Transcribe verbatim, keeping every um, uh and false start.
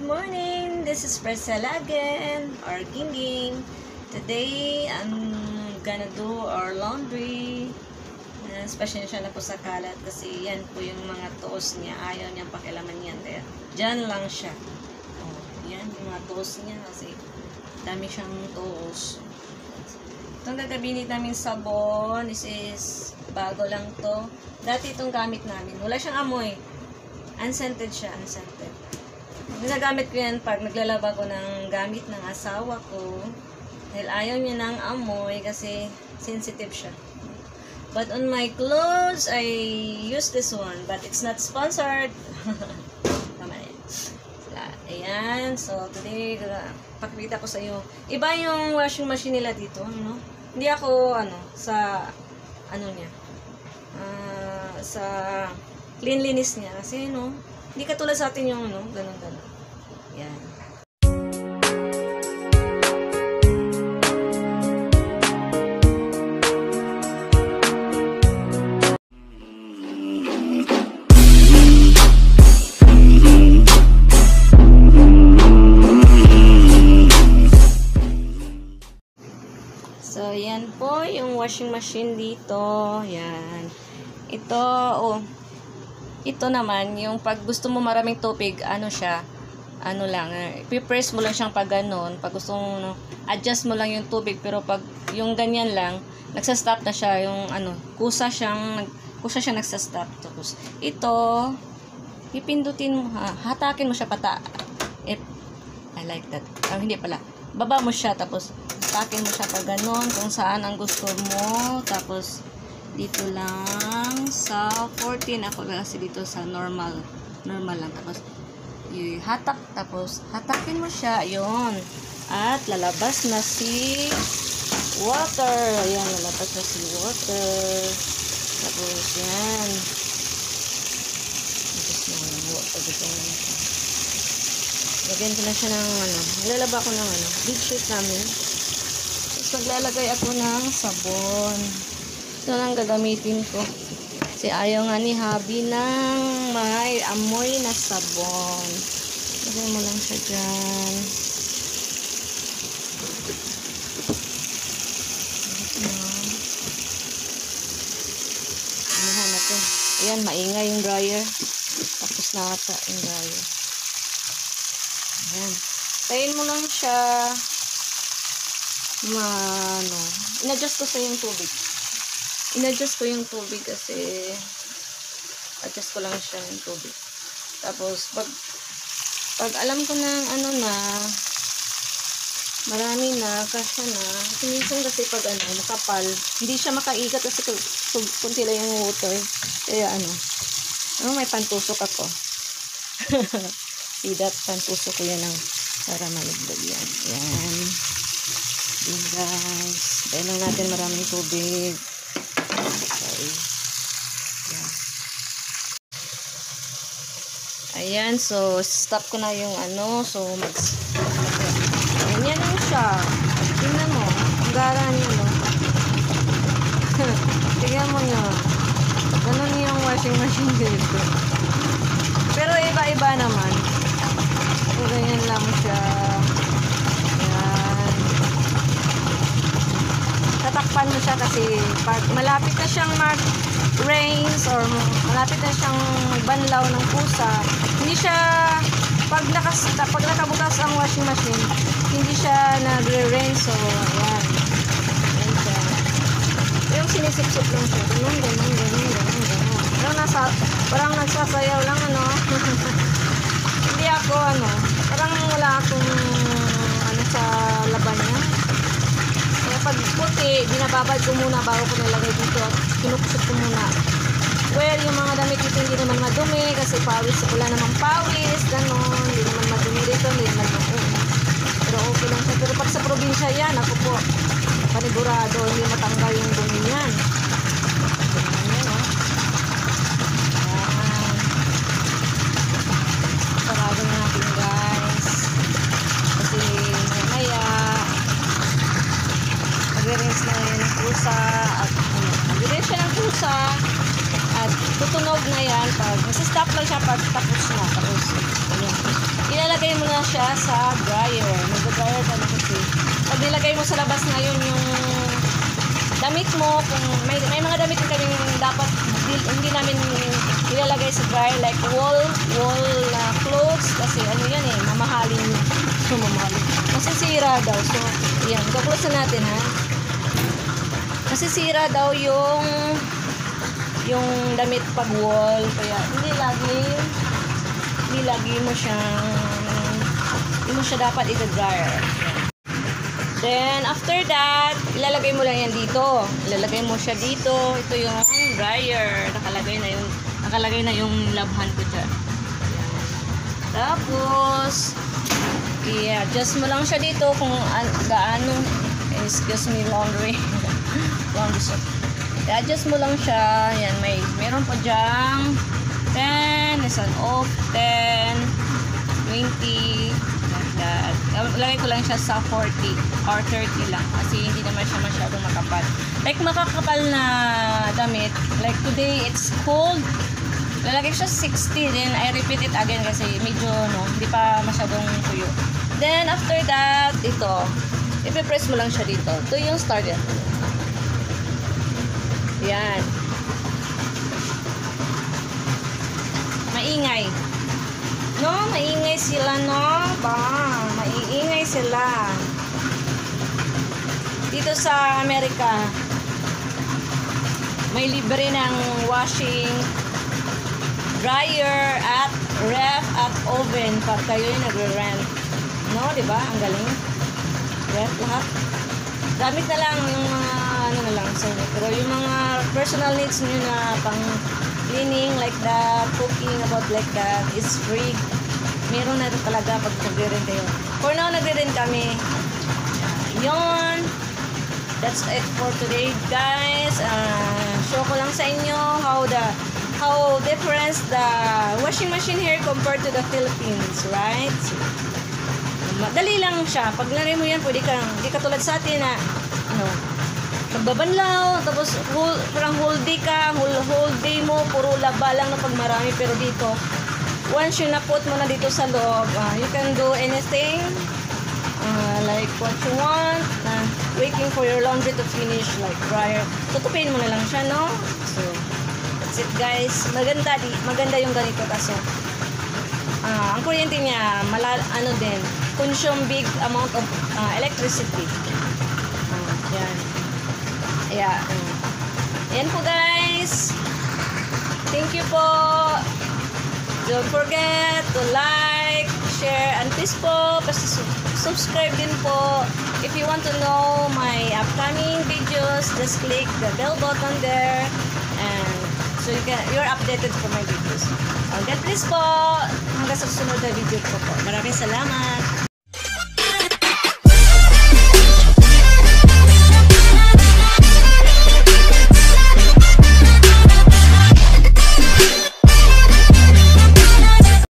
morning! This is Priscilla again, or Gingging. Today, I'm gonna do our laundry. Uh, Pasensya na po sa kalat kasi yan po yung mga toes niya. Ayaw niyang pakialaman yan. Diyan lang siya. Oh, yan yung mga toes niya kasi dami siyang toes. Itong gagabinit namin sabon, this is bago lang to. Dati itong gamit namin. Wala siyang amoy. Unscented siya, unscented. Ginagamit ko yan pag naglalaba ko ng gamit ng asawa ko. Dahil ayaw niya ng amoy kasi sensitive siya. But on my clothes, I use this one. But it's not sponsored. Tama na yan. Ayan. So, today, pakikita ko sa iyo. Iba yung washing machine nila dito. Ano? Hindi ako, ano, sa, ano niya. Uh, sa cleanliness niya. Kasi, no, hindi katulad sa atin yung, ano, ganun-ganun. Yan. So, yan po yung washing machine dito. Yan. Ito, oh, ito naman, yung pag gusto mo maraming tubig, ano siya, ano lang, i-press mo lang siyang pag ganon. Pag gusto mo, no, adjust mo lang yung tubig, pero pag yung ganyan lang, nagsa-stop na siya, yung ano, kusa siyang, kusa siya nagsa-stop. Tapos, ito, ipindutin mo, ha, hatakin mo siya pata. If, I like that. Ah, hindi pala. Baba mo siya, tapos, hatakin mo siya pag ganon, kung saan ang gusto mo. Tapos, dito lang sa fourteen ako kasi dito sa normal normal lang, tapos hatak, tapos hatakin mo siya, yun, at lalabas na si water. Ayan, lalabas na si water. Tapos yan, tapos na water dito na siya. Lagyan ko na siya ng ano, nilalaba ko ng ano, big sheet namin. Tapos maglalagay ako ng sabon. Ito lang gagamitin ko. Kasi ayaw nga ni Habi ng may amoy na sabon. Lagay mo lang siya dyan. Ayan natin. Ayan, maingay yung dryer. Tapos na ata yung dryer. Ayan. Tayin mo lang siya. Ma, ano. In-adjust ko sa yung tubig. In-adjust ko yung tubig kasi adjust ko lang siya yung tubig. Tapos, pag pag alam ko na ano na marami na, kasya na, kasi minsan kasi pag ano, makapal, hindi siya makaikat kasi kunti lang yung water. Kaya ano, ano may pantusok ako. See that? Pantusok ko yan ng para malagdag yan. Yan. Yan guys. Tayo lang natin maraming tubig. Okay. Yeah. Ayan, so stop ko na yung ano, so mag ganyan lang siya. Tingnan mo, ang gara niya, no? Tingnan mo niya. Ganun yung washing machine dito. Pero iba-iba naman. So, ganyan lang siya. Tatakpan mo siya kasi pag malapit na siyang mag-rains or malapit na siyang magbanlaw ng pusa, hindi siya, pag, nakas, pag nakabukas ang washing machine, hindi siya nagre-rain. So, ayan. Ayan siya. Yung sinisip-sip lang siya. Ganun, ganun, ganun, ganun, ganun. Pero nasa, parang nagsasayaw lang, ano. Hindi ako, ano, parang wala akong, ano, sa laban niya. Pag puti, binababad ko muna bago ko nilagay dito at kinukusot ko muna. Well, yung mga damit dito hindi naman madumi kasi pawis, wala namang pawis, gano'n, hindi naman madumi dito, hindi naman madumi. Pero okay lang siya. Pero pag sa probinsya yan, ako po, panigurado, hindi matanggal yung dumi yan. Ganyan yan, oh. Ayan. Sarado na natin, guys. Kasi, maya, mag-rinse na yan ng pusa at ano, mag-rinse siya ng pusa at tutunog na yan pag nasa-stop lang siya pag tapos na tapos, ayan. ilalagay mo na siya sa dryer. Mag-dryer ka na kasi. Pag nilagay mo sa labas ngayon yung damit mo, kung may, may mga damit din kami dapat hindi, hindi namin ilalagay sa dryer, like wool, wool uh, clothes, kasi ano yan eh, mamahalin yun. So, mamahalin. Masisira daw. So, yan. Kukulosan natin ha. Masisira daw yung yung damit pag wool. Kaya, hindi lagi hindi lagi mo siyang hindi mo siya dapat i-dryer. Then, after that, ilalagay mo lang yan dito. Ilalagay mo siya dito. Ito yung dryer. Nakalagay na yung, nakalagay na yung labhan ko dyan. Tapos, i-adjust mo lang siya dito kung gaano. Excuse me, laundry. Laundry soap. I-adjust mo lang siya. Yan, may, meron pa dyang ten, isang off, ten, twenty, that. Lagay ko lang siya sa forty or thirty lang kasi hindi naman siya masyadong makapal. Like makakapal na damit, like today it's cold, lalagay siya sixty, then I repeat it again kasi medyo no, hindi pa masyadong tuyo. Then after that, ito, ipipress mo lang siya dito. Ito yung starter. Yan. Maingay. No, maingay sila, no? Ba, maiingay sila. Dito sa Amerika, may libre ng washing, dryer, at ref, at oven pag kayo yung nagre-rent. No, di ba? Ang galing. Ref, lahat. Gamit na lang yung mga, ano na lang, sa inyo. Pero yung mga personal needs nyo na pang cleaning like that, cooking about like that is free. Meron na rin talaga pag nagre-rent kayo. For now, nagre-rent kami. Yun. That's it for today, guys. Uh, show ko lang sa inyo how the how different the washing machine here compared to the Philippines, right? Madali lang siya. Pag nalagay mo yan, pwede kang, hindi katulad sa atin na, ano, magbabanlaw, tapos whole, parang whole day ka, whole, whole day mo, puro laba lang na pag marami. Pero dito, once you na-put mo na dito sa loob, uh, you can do anything, uh, like what you want, uh, waiting for your laundry to finish, like dryer. Tutupin mo na lang siya, no? So, that's it, guys. Maganda, di, maganda yung ganito kasi. Uh, ang kuryente niya, malal, ano din, consume big amount of uh, electricity. Uh, yan. Yeah. Yan po, guys. Thank you po. Don't forget to like, share, and please po, subscribe din po. If you want to know my upcoming videos, just click the bell button there, and so you can, you're updated for my videos. God bless po. Hanggang sa susunod na video ko po. Maraming salamat.